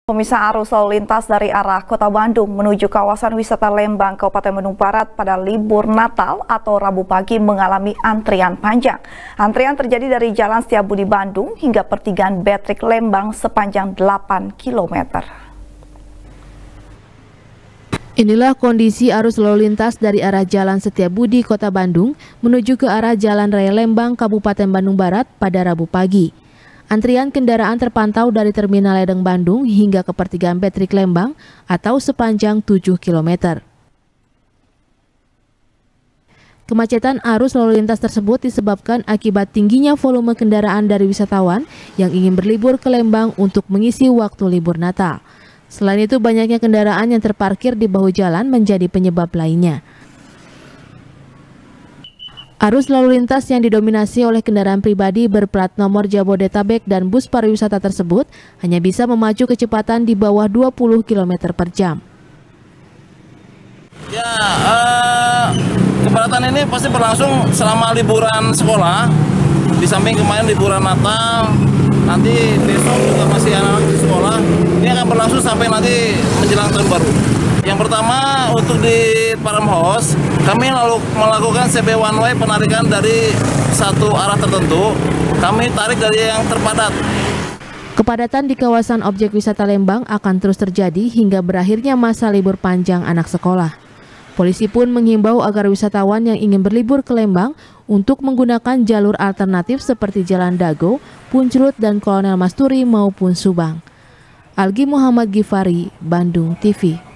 Pemisah arus lalu lintas dari arah Kota Bandung menuju kawasan wisata Lembang, Kabupaten Bandung Barat pada libur Natal atau Rabu pagi mengalami antrian panjang. Antrian terjadi dari Jalan Setiabudi Bandung hingga pertigaan Betrik Lembang sepanjang 8 km. Inilah kondisi arus lalu lintas dari arah Jalan Setiabudi, Kota Bandung menuju ke arah Jalan Raya Lembang, Kabupaten Bandung Barat pada Rabu pagi. Antrian kendaraan terpantau dari Terminal Ledeng Bandung hingga ke pertigaan Betrik Lembang atau sepanjang 7 km. Kemacetan arus lalu lintas tersebut disebabkan akibat tingginya volume kendaraan dari wisatawan yang ingin berlibur ke Lembang untuk mengisi waktu libur Natal. Selain itu, banyaknya kendaraan yang terparkir di bahu jalan menjadi penyebab lainnya. Arus lalu lintas yang didominasi oleh kendaraan pribadi berplat nomor Jabodetabek dan bus pariwisata tersebut hanya bisa memacu kecepatan di bawah 20 km per jam. Ya, kepadatan ini pasti berlangsung selama liburan sekolah. Di samping kemarin liburan Natal, nanti besok juga masih anak-anak di sekolah. Ini akan berlangsung sampai nanti menjelang tahun baru. Yang pertama, untuk di Farmhouse, kami lalu melakukan CB one way penarikan dari satu arah tertentu. Kami tarik dari yang terpadat. Kepadatan di kawasan objek wisata Lembang akan terus terjadi hingga berakhirnya masa libur panjang anak sekolah. Polisi pun menghimbau agar wisatawan yang ingin berlibur ke Lembang untuk menggunakan jalur alternatif seperti Jalan Dago, Punclut, dan Kolonel Masturi maupun Subang. Algi Muhammad Gifari, Bandung TV.